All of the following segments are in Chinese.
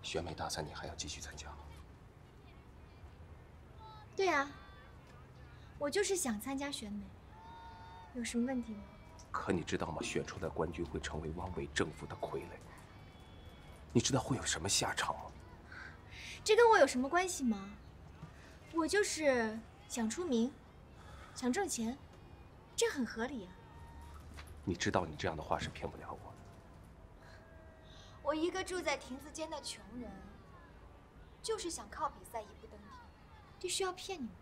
选美大赛你还要继续参加？ 对啊，我就是想参加选美，有什么问题吗？ 可你知道吗？选出的冠军会成为汪伪政府的傀儡，你知道会有什么下场吗？ 这跟我有什么关系吗？我就是想出名，想挣钱，这很合理啊。 你知道你这样的话是骗不了我的。 我一个住在亭子间的穷人，就是想靠比赛一步登天，这需要骗你吗？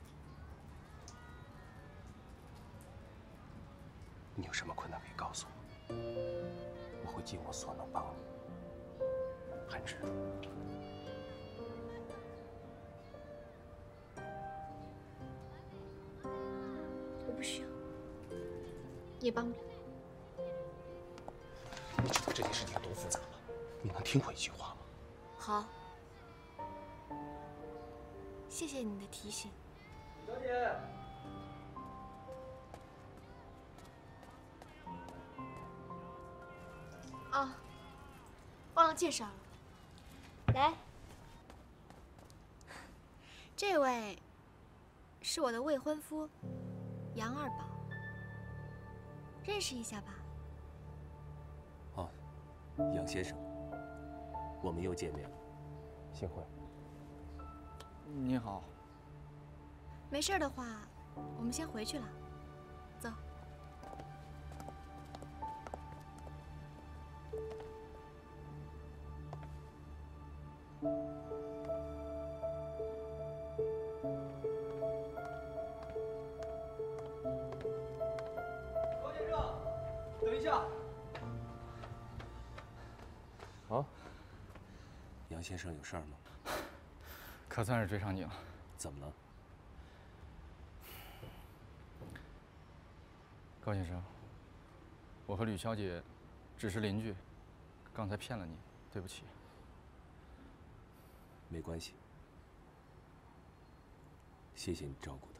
你有什么困难可以告诉我，我会尽我所能帮你。韩芝， 我不需要，你也帮不了。 你知道这件事情有多复杂吗？你能听我一句话吗？ 好，谢谢你的提醒。 小姐。 哦，忘了介绍了。来，这位是我的未婚夫杨二宝，认识一下吧。 哦，杨先生，我们又见面了，幸会。 你好。 没事的话，我们先回去了。走。 高先生，等一下。 啊，杨先生有事儿吗？ 可算是追上你了。 怎么了？ 高先生，我和吕小姐只是邻居，刚才骗了你，对不起。 没关系，谢谢你照顾她。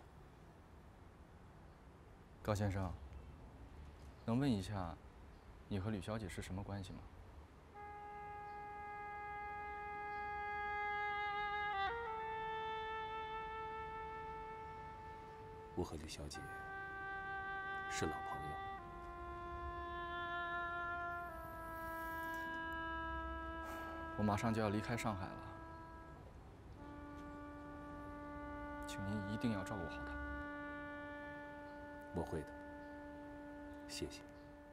高先生，能问一下，你和吕小姐是什么关系吗？ 我和吕小姐是老朋友。 我马上就要离开上海了，请您一定要照顾好她。 我会的，谢谢。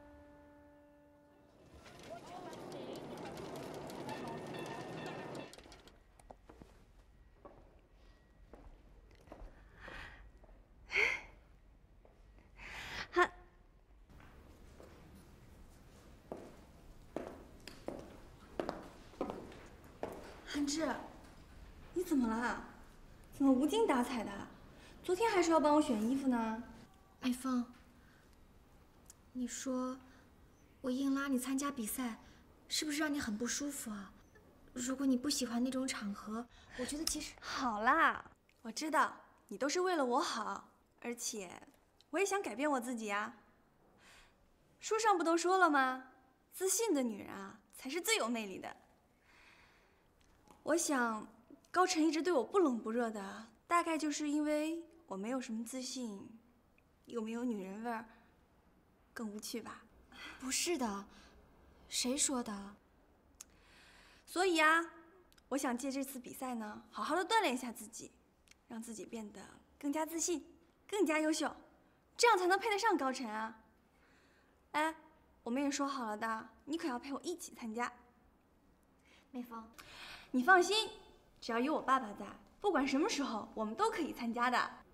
韩芝，你怎么了？怎么无精打采的？昨天还说要帮我选衣服呢。 美凤，你说我硬拉你参加比赛，是不是让你很不舒服啊？如果你不喜欢那种场合，我觉得其实…… 好啦，我知道你都是为了我好，而且我也想改变我自己啊。书上不都说了吗？自信的女人啊，才是最有魅力的。我想，高晨一直对我不冷不热的，大概就是因为我没有什么自信，又没有女人味儿，更无趣吧。 不是的，谁说的？ 所以啊，我想借这次比赛呢，好好的锻炼一下自己，让自己变得更加自信，更加优秀，这样才能配得上高晨啊。哎，我们也说好了的，你可要陪我一起参加。 美凤， 你放心，只要有我爸爸在，不管什么时候，我们都可以参加的。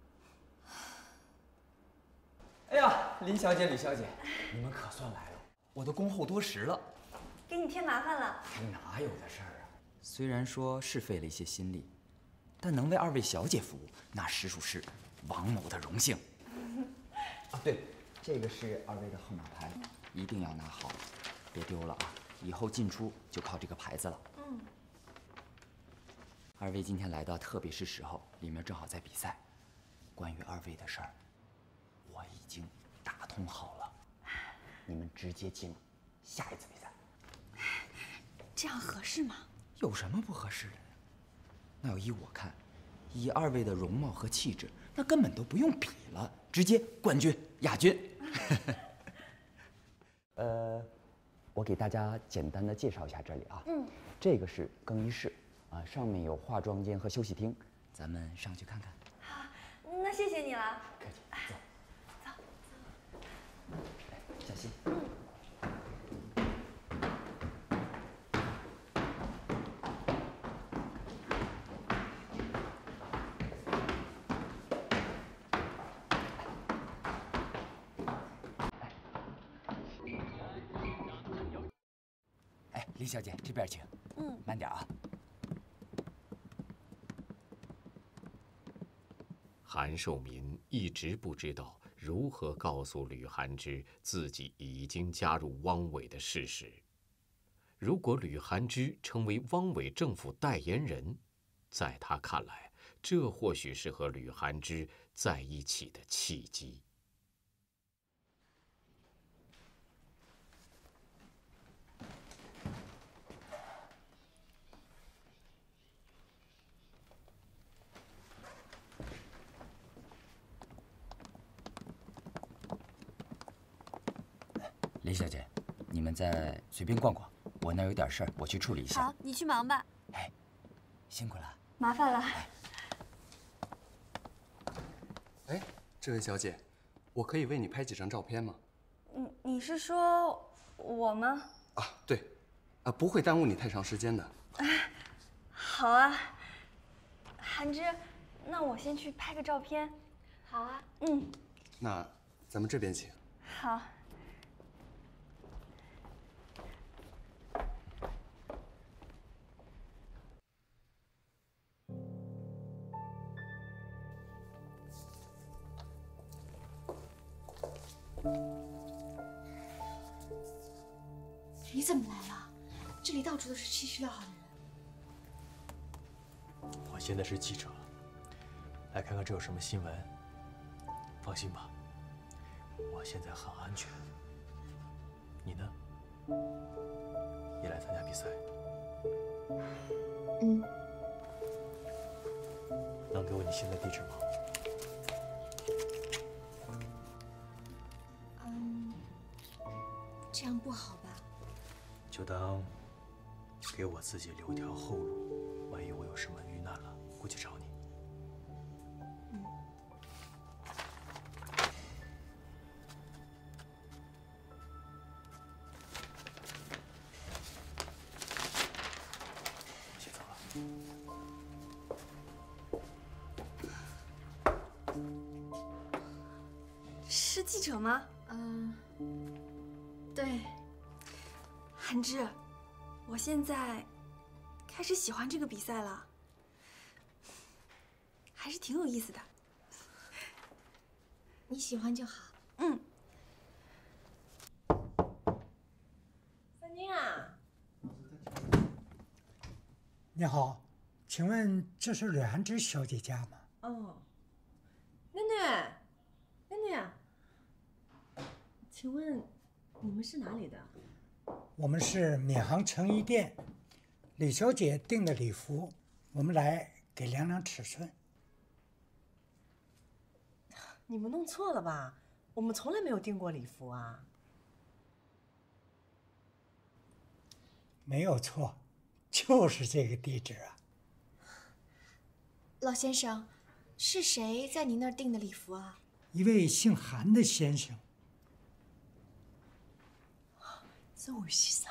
哎呀，林小姐、吕小姐，你们可算来了，我都恭候多时了。 给你添麻烦了。 哪有的事儿啊？虽然说是费了一些心力，但能为二位小姐服务，那实属是王某的荣幸。啊，对，这个是二位的号码牌，一定要拿好，别丢了啊！以后进出就靠这个牌子了。 嗯。 二位今天来的特别是时候，里面正好在比赛。关于二位的事儿，我已经打通好了，你们直接进入下一次比赛。 这样合适吗？ 有什么不合适的呢？那要依我看，以二位的容貌和气质，那根本都不用比了，直接冠军、亚军。我给大家简单的介绍一下这里啊。这个是更衣室啊，上面有化妆间和休息厅，咱们上去看看。 好，那谢谢你了。 客气，走。小心。李小姐，这边请。慢点啊。 韩寿民一直不知道如何告诉吕寒之自己已经加入汪伪的事实。如果吕寒之成为汪伪政府代言人，在他看来，这或许是和吕寒之在一起的契机。 李小姐，你们再随便逛逛，我那儿有点事儿，我去处理一下。 好，你去忙吧。 哎，辛苦了。 麻烦了。 哎，这位小姐，我可以为你拍几张照片吗？ 你是说我吗？ 啊，对，不会耽误你太长时间的。 好啊，韩之，那我先去拍个照片。 好啊。 那咱们这边请。 好。 你怎么来了？这里到处都是吃吃料好的人。 我现在是记者，来看看这有什么新闻。放心吧，我现在很安全。你呢？也来参加比赛？能给我你新的地址吗？ 这样不好吧？ 就当给我自己留条后路，万一我有什么遇难了，过去找你。我先走了。 是记者吗？ 对。 韩之，我现在开始喜欢这个比赛了，还是挺有意思的。 你喜欢就好。 三金啊， 你好，请问这是吕寒之小姐家吗？ 哦，囡囡，囡囡啊，请问你们是哪里的？ 我们是闵行成衣店，李小姐订的礼服，我们来给量量尺寸。 你们弄错了吧？我们从来没有订过礼服啊。 没有错，就是这个地址啊。 老先生，是谁在您那儿订的礼服啊？ 一位姓韩的先生。 就是啥？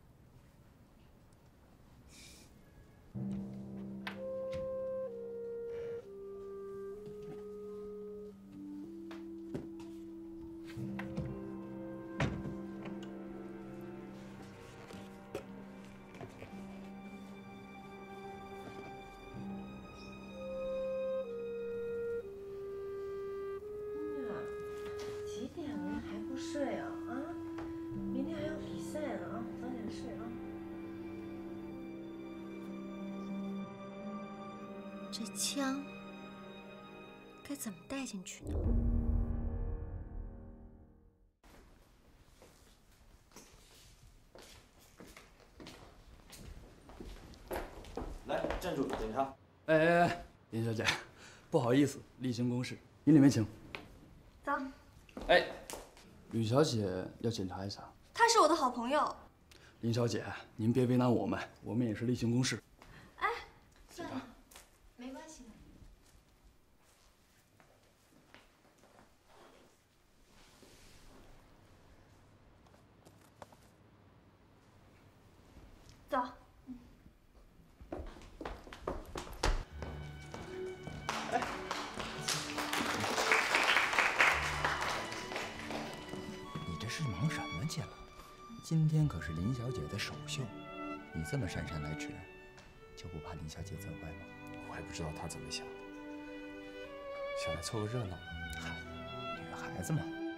几点了还不睡啊？明天还要比赛呢啊，早点睡啊。 这枪该怎么带进去呢？ 哎，林小姐，不好意思，例行公事，您里面请。 走。 哎，吕小姐要检查一下。 他是我的好朋友。 林小姐，您别为难我们，我们也是例行公事。 哎，算了，没关系的。 走。 你这是忙什么去了？今天可是林小姐的首秀，你这么姗姗来迟，就不怕林小姐责怪吗？ 我还不知道她怎么想的，想来凑个热闹。 嗨，女孩子嘛。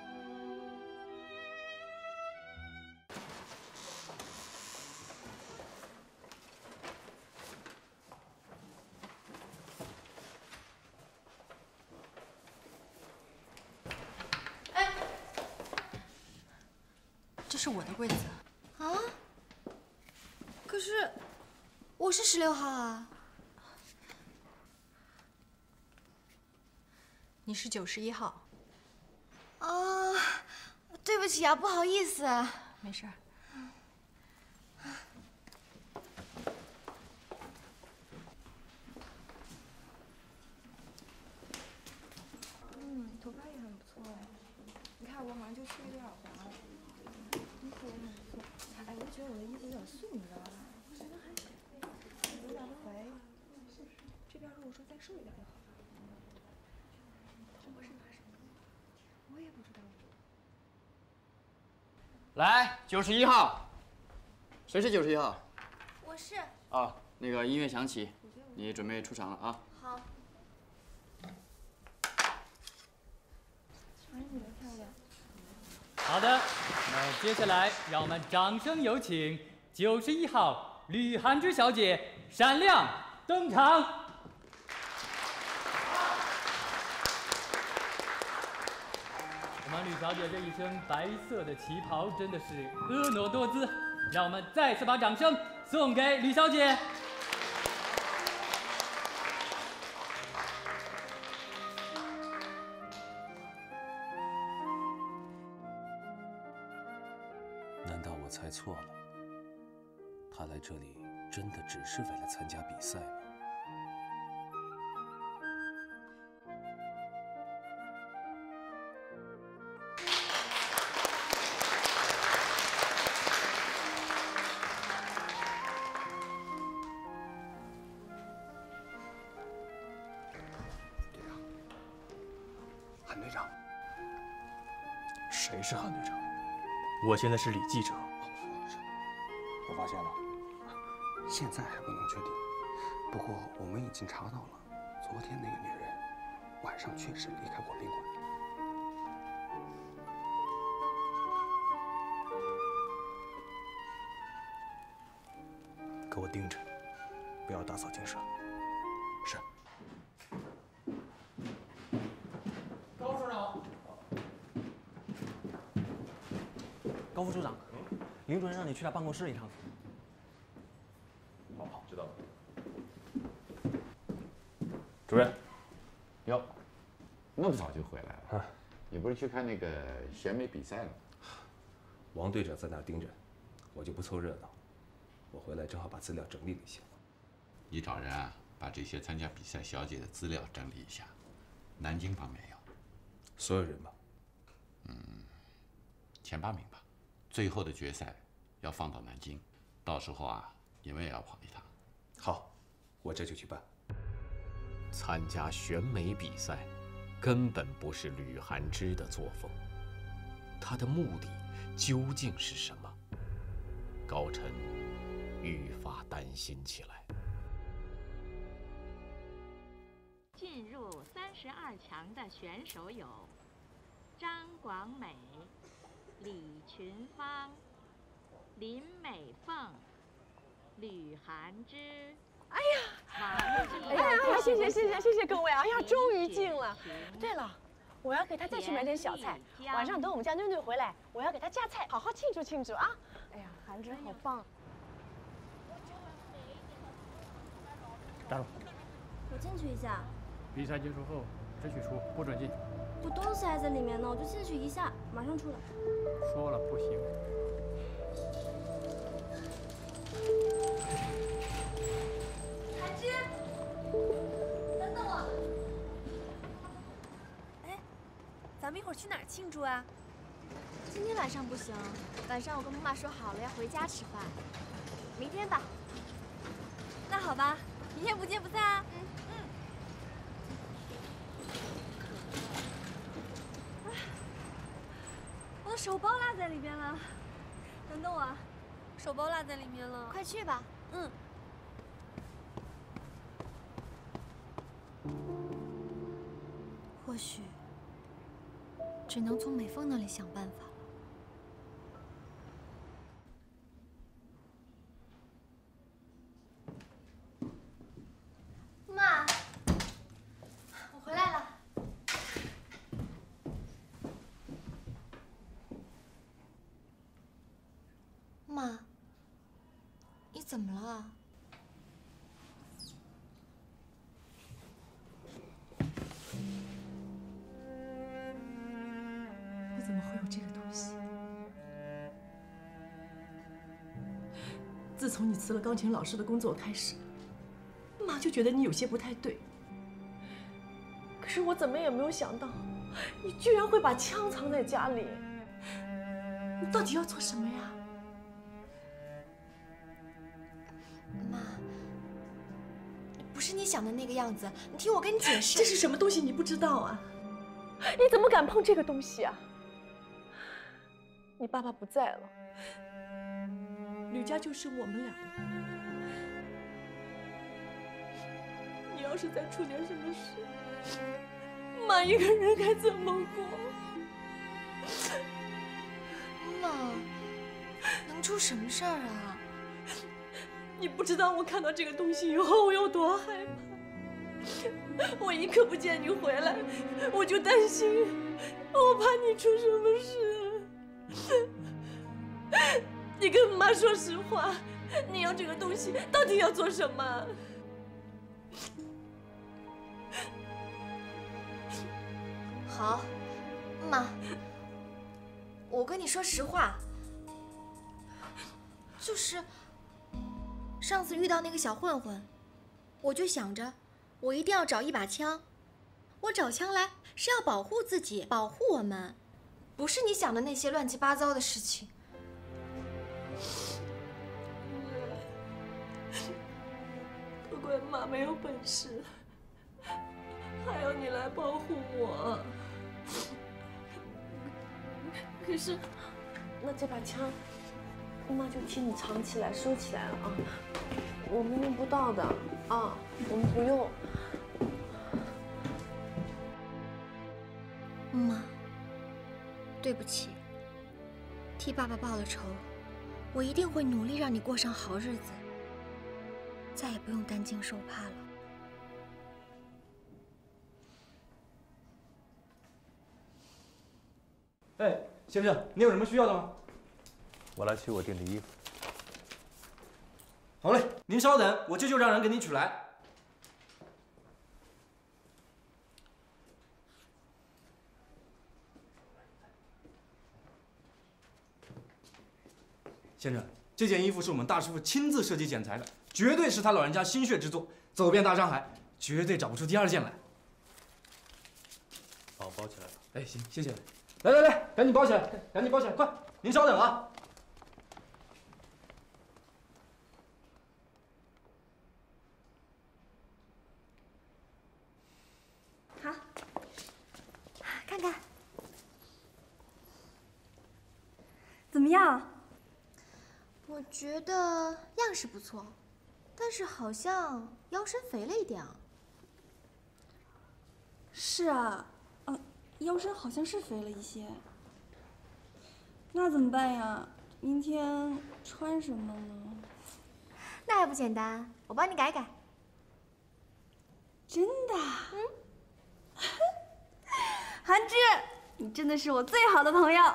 这是我的柜子啊，可是我是16号啊。 你是91号。 啊，对不起啊，不好意思。 没事儿。 头发也很不错哎，你看我好像就缺一点耳环。衣服也很不错，哎，我觉得我的衣服有点素，你知道吧？我觉得还行，有点肥。这边如果说再瘦一点就好了。我是拿什么？我也不知道。 来，91号，谁是91号？ 我是。 啊，那个音乐响起，你准备出场了啊。 好。哎，你的漂亮。 好的，那接下来让我们掌声有请91号吕涵之小姐闪亮登场。我们吕小姐这一身白色的旗袍真的是婀娜多姿，让我们再次把掌声送给吕小姐。 难道我猜错了？他来这里真的只是为了参加比赛吗？ 韩队长， 谁是韩队长？我现在是李记者。 我发现了，现在还不能确定。不过我们已经查到了，昨天那个女人晚上确实离开过宾馆。 给我盯着，不要打草惊蛇。 是。 高处长。高副处长，林主任让你去他办公室一趟。 好，知道了。主任， 哟，那么早就回来了？你不是去看那个选美比赛了吗？ 王队长在那儿盯着，我就不凑热闹。我回来正好把资料整理了一下。 你找人啊，把这些参加比赛小姐的资料整理一下。南京方面要。 所有人吗？ 前8名吧。最后的决赛要放到南京，到时候啊，你们也要跑一趟。 好，我这就去办。 参加选美比赛，根本不是吕涵之的作风。他的目的究竟是什么？高晨愈发担心起来。 进入32强的选手有张广美、李群芳、林美凤、吕涵之。 哎呀，谢谢各位！哎呀，终于进了。对了，我要给他再去买点小菜。晚上等我们家妞妞回来，我要给他加菜，好好庆祝庆祝啊！哎呀，涵之好棒。 站住！ 我进去一下。 比赛结束后只许出，不准进。 我东西还在里面呢，我就进去一下，马上出来。 说了不行。 韩芝，等等我。哎，咱们一会儿去哪儿庆祝啊？ 今天晚上不行，晚上我跟妈妈说好了要回家吃饭，明天吧。 那好吧，明天不见不散啊。我的手包落在里边了，等等我，手包落在里面了。 快去吧。 嗯。 或许只能从美凤那里想办法了。妈，我回来了。妈，你怎么了？ 你怎么会有这个东西？自从你辞了钢琴老师的工作开始，妈就觉得你有些不太对。可是我怎么也没有想到，你居然会把枪藏在家里。你到底要做什么呀？ 妈，不是你想的那个样子，你听我跟你解释。 这是什么东西？你不知道啊？你怎么敢碰这个东西啊？你爸爸不在了，吕家就剩我们两个。你要是再出点什么事，妈一个人该怎么过？ 妈，能出什么事儿啊？ 你不知道我看到这个东西以后我有多害怕。我一刻不见你回来，我就担心，我怕你出什么事。你跟妈说实话，你要这个东西到底要做什么？ 好，妈，我跟你说实话，就是上次遇到那个小混混，我就想着我一定要找一把枪，我找枪来是要保护自己，保护我们，不是你想的那些乱七八糟的事情。 都怪妈没有本事，还要你来保护我。可是，那这把枪，妈就替你藏起来、收起来了啊。我们用不到的啊，我们不用。 妈，对不起，替爸爸报了仇，我一定会努力让你过上好日子，再也不用担惊受怕了。 哎，先生，你有什么需要的吗？ 我来取我订的衣服。 好嘞，您稍等，我这就让人给你取来。先生，这件衣服是我们大师傅亲自设计剪裁的，绝对是他老人家心血之作，走遍大上海，绝对找不出第二件来。 帮我包起来吧。 哎，行，谢谢。来来来，赶紧包起来，赶紧包起来，快！您稍等啊。 好，看看怎么样？ 我觉得样式不错，但是好像腰身肥了一点啊。 是啊，腰身好像是肥了一些。那怎么办呀？明天穿什么呢？ 那还不简单，我帮你改改。 真的？嗯。韩芝，你真的是我最好的朋友。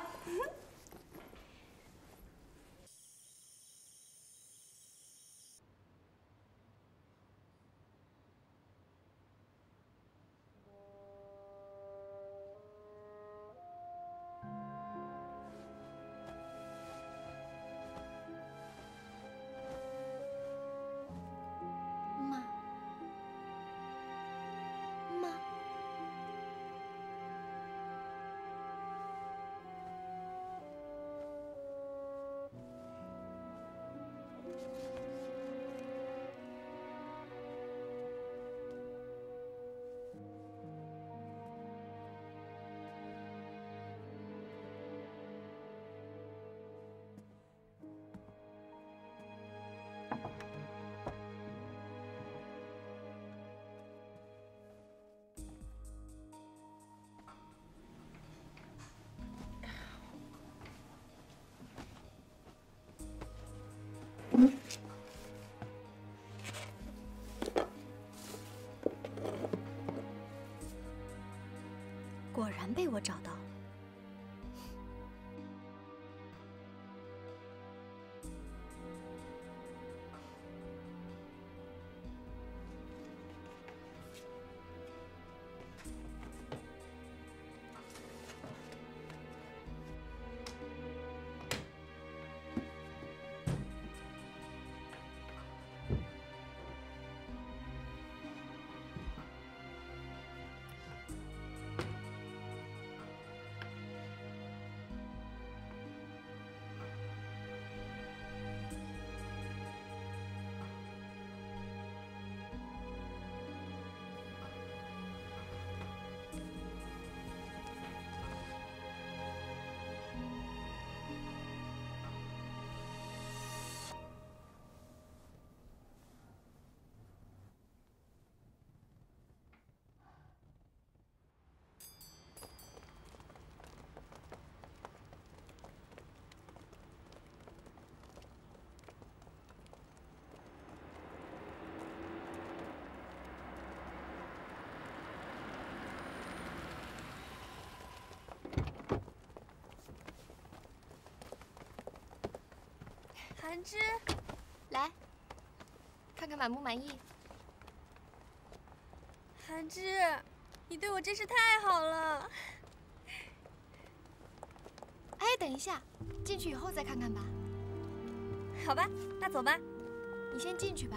果然被我找到了。 韩之，来，看看满不满意？ 韩之，你对我真是太好了。 哎，等一下，进去以后再看看吧。 好吧，那走吧。 你先进去吧，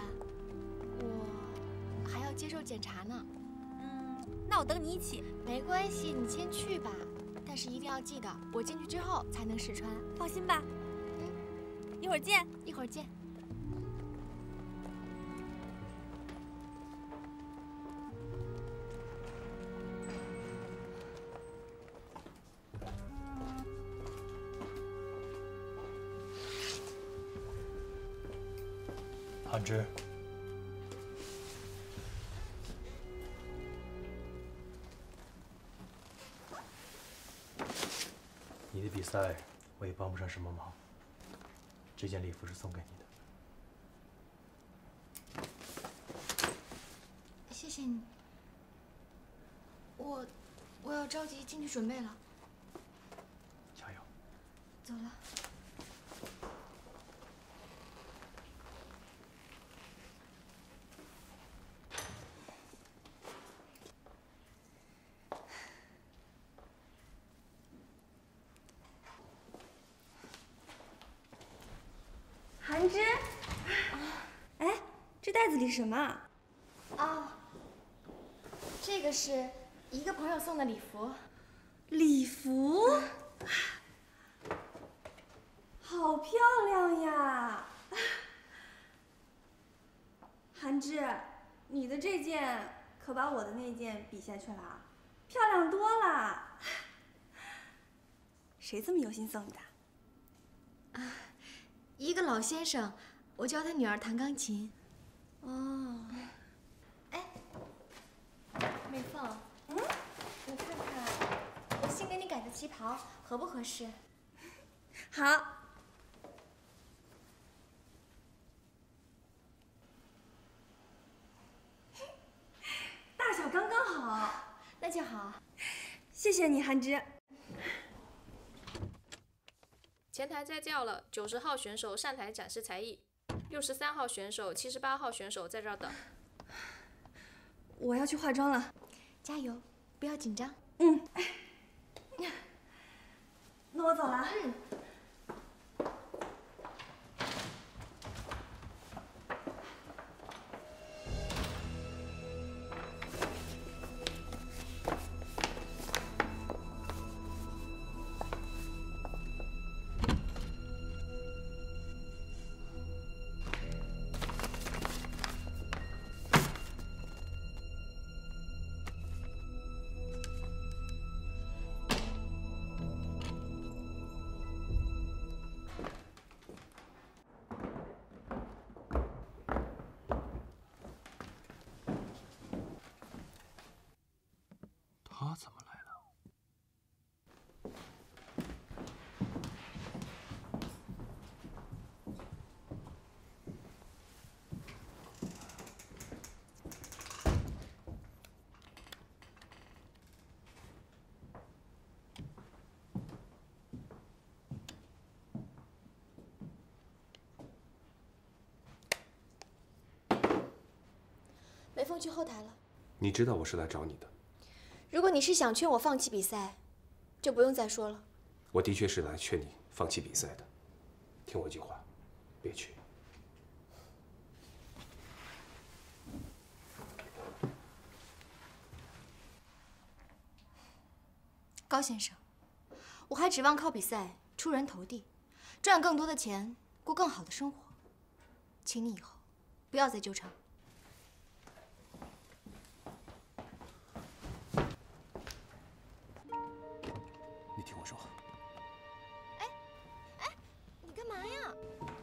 我还要接受检查呢。 那我等你一起。 没关系，你先去吧。但是一定要记得，我进去之后才能试穿。 放心吧。一会儿见。 一会儿见。 韩之，你的比赛我也帮不上什么忙。这件礼服是送给你的。 谢谢你。我要着急进去准备了。 加油。 走了。 韩之，哎，这袋子里什么？ 啊，这个是一个朋友送的礼服。 礼服，好漂亮呀！韩之，你的这件可把我的那件比下去了，漂亮多了。谁这么有心送你的？ 一个老先生，我教他女儿弹钢琴。 哦。 哎，美凤，你看看我新给你改的旗袍合不合适？ 好。大小刚刚好。 那就好。 谢谢你，韩之。 前台在叫了，90号选手上台展示才艺，63号选手、78号选手在这儿等。 我要去化妆了， 加油，不要紧张。 那我走了。 梅凤去后台了。 你知道我是来找你的。 如果你是想劝我放弃比赛，就不用再说了。 我的确是来劝你放弃比赛的。听我一句话，别去。 高先生，我还指望靠比赛出人头地，赚更多的钱，过更好的生活。请你以后不要再纠缠。 你听我说。 你干嘛呀？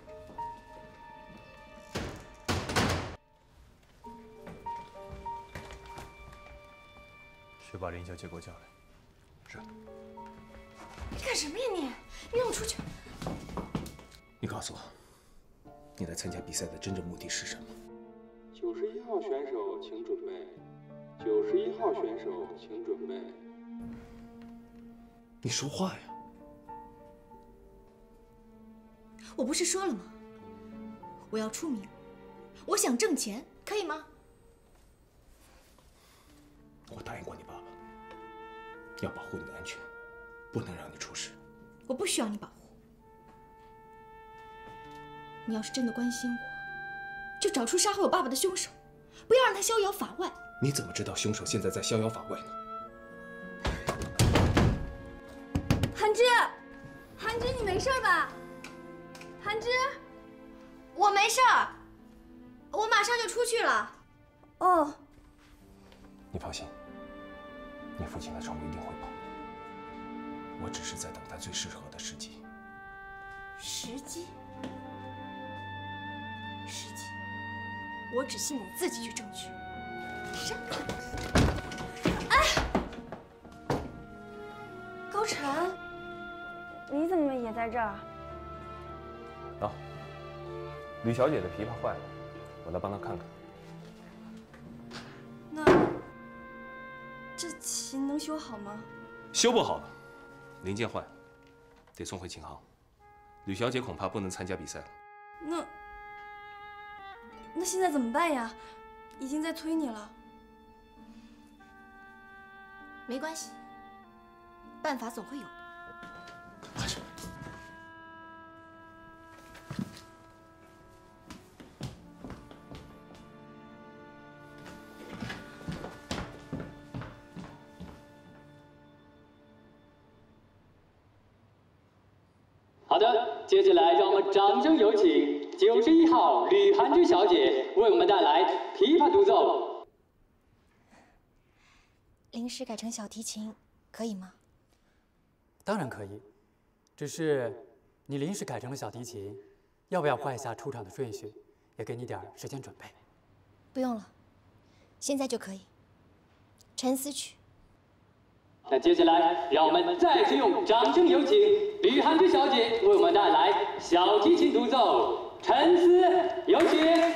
去把林小姐给我叫来。是。 你干什么呀你？你让我出去！ 你告诉我，你来参加比赛的真正目的是什么 ？91号选手，请准备。91号选手，请准备。 你说话呀！ 我不是说了吗？我要出名，我想挣钱，可以吗？ 我答应过你爸爸，要保护你的安全，不能让你出事。 我不需要你保护。你要是真的关心我，就找出杀害我爸爸的凶手，不要让他逍遥法外。 你怎么知道凶手现在在逍遥法外呢？ 韩之，韩之，你没事吧？韩之， 我没事儿，我马上就出去了。 哦， 你放心，你父亲的仇一定会报。我只是在等待最适合的时机。 时机？时机？我只信你自己去争取。 哎，高晨，你怎么也在这儿？ 啊，吕小姐的琵琶坏了，我来帮她看看。 那这琴能修好吗？ 修不好了，零件坏，得送回琴行。吕小姐恐怕不能参加比赛了。 那现在怎么办呀？已经在催你了。 没关系，办法总会有的。 快去。 好的，接下来让我们掌声有请91号吕涵之小姐为我们带来琵琶独奏。 临时改成小提琴，可以吗？ 当然可以，只是你临时改成了小提琴，要不要换一下出场的顺序？也给你点时间准备。 不用了，现在就可以。沉思曲。 那接下来，让我们再次用掌声有请吕涵之小姐为我们带来小提琴独奏《沉思》，有请。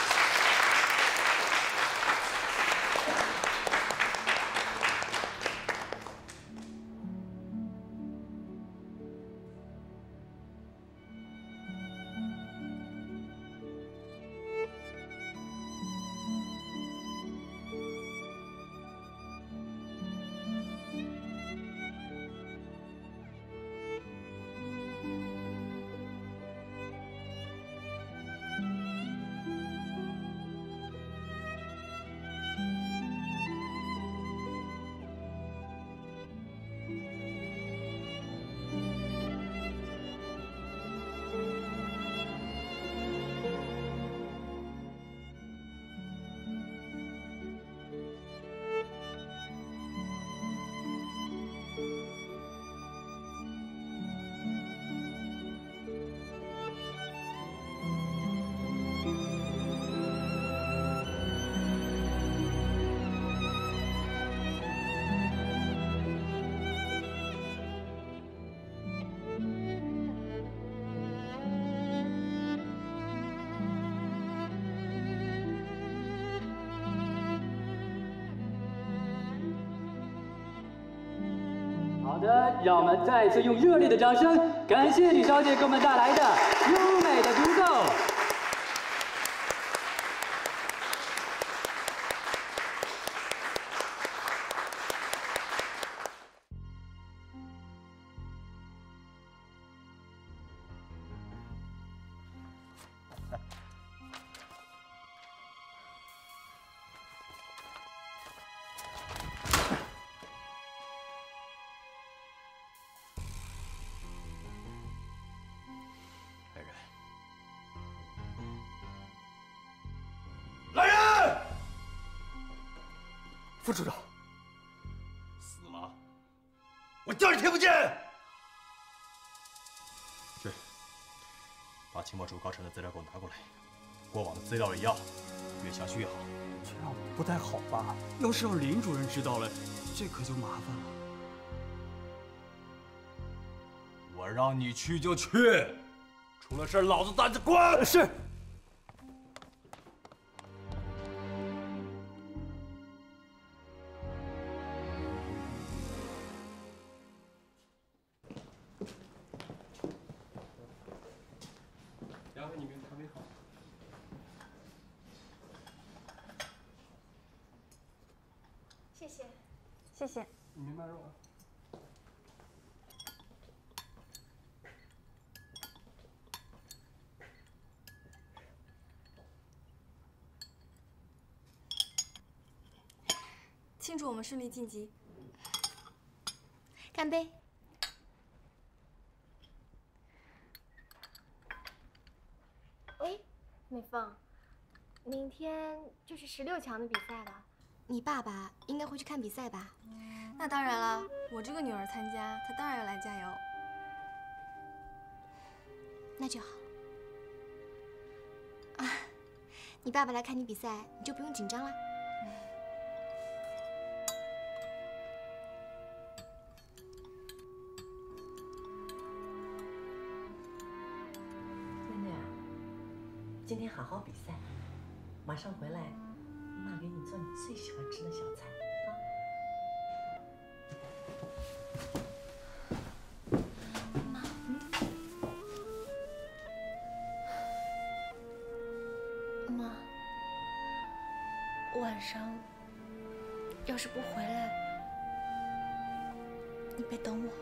好的，让我们再次用热烈的掌声，感谢吕小姐给我们带来的优美的独奏。 副处长， 死了！我叫你听不见！去，把情报处高层的资料给我拿过来，过往的资料也要，越详细越好。 这样不太好吧？要是让林主任知道了，这可就麻烦了。 我让你去就去，出了事老子带着滚！ 是。 两位，你们咖啡好。 谢谢， 谢谢。 你没卖肉啊？ 庆祝我们顺利晋级！ 干杯！哎，美凤，明天就是16强的比赛了，你爸爸应该会去看比赛吧？ 那当然了，我这个女儿参加，她当然要来加油。 那就好。啊，你爸爸来看你比赛，你就不用紧张了。 今天好好比赛，马上回来，妈给你做你最喜欢吃的小菜啊！ 妈，晚上要是不回来，你别等我。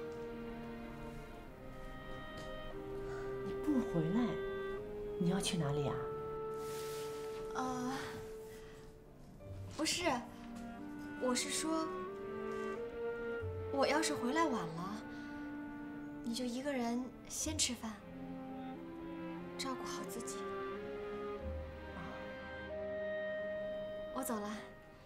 你不回来？你要去哪里呀？ 不是，我是说，我要是回来晚了，你就一个人先吃饭，照顾好自己。我走了。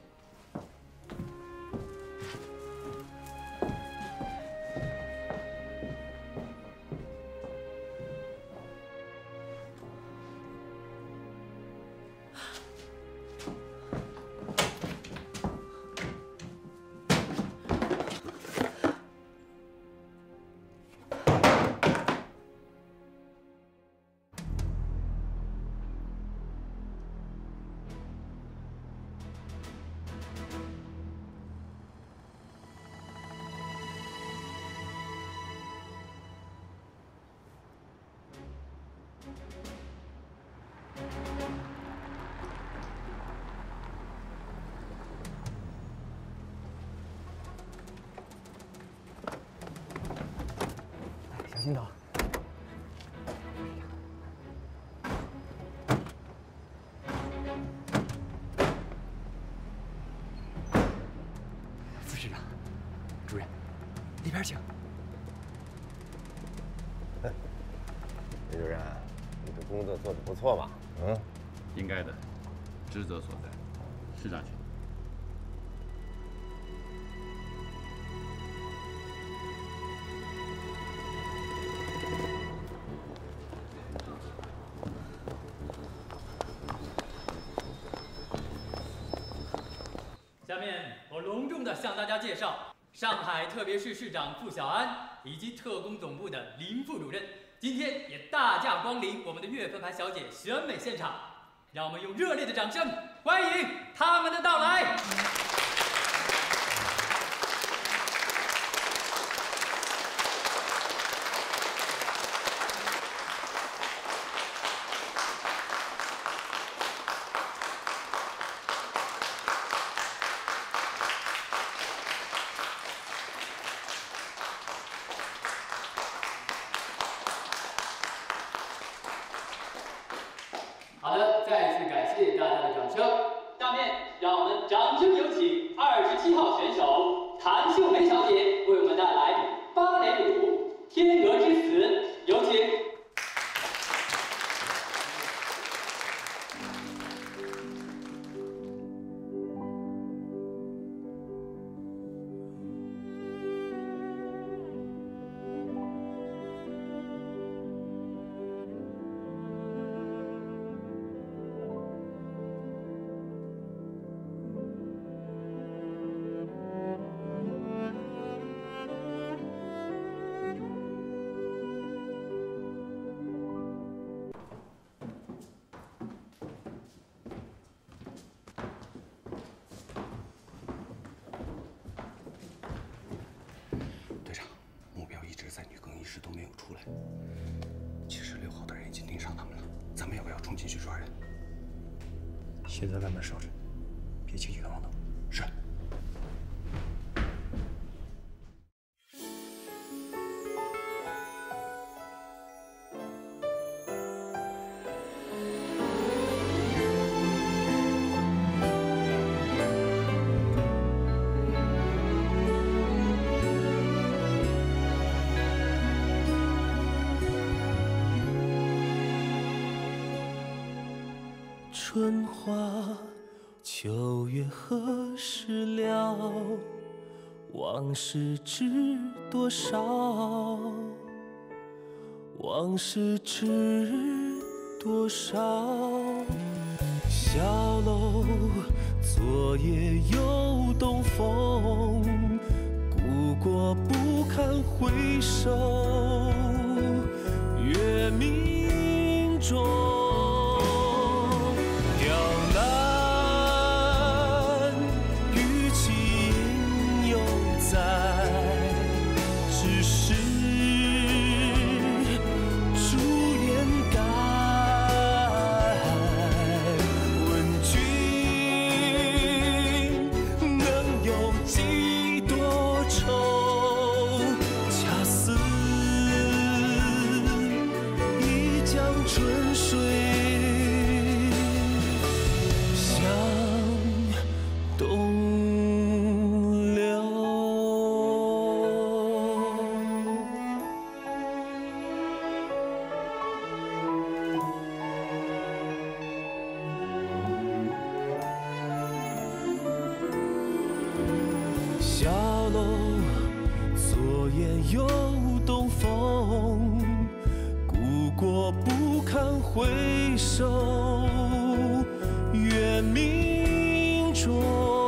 小心点。副市长、主任，里边请。 李主任，你这工作做得不错嘛？嗯， 应该的，职责所在。市长请。 下面我隆重地向大家介绍上海特别市市长傅小安以及特工总部的林副主任，今天也大驾光临我们的月份牌小姐选美现场，让我们用热烈的掌声欢迎他们的到来。好的，再次感谢大家的掌声。下面让我们掌声有请27号选手谭秀梅小姐为我们带来芭蕾舞《天鹅之死》，有请。 时都没有出来。其实6号的人已经盯上他们了，咱们要不要冲进去抓人？ 先在外面守着，别轻举妄动。 是。 春花秋月何时了？往事知多少？往事知多少？小楼昨夜又东风，故国不堪回首，月明中。小楼昨夜又东风，故国不堪回首，月明中。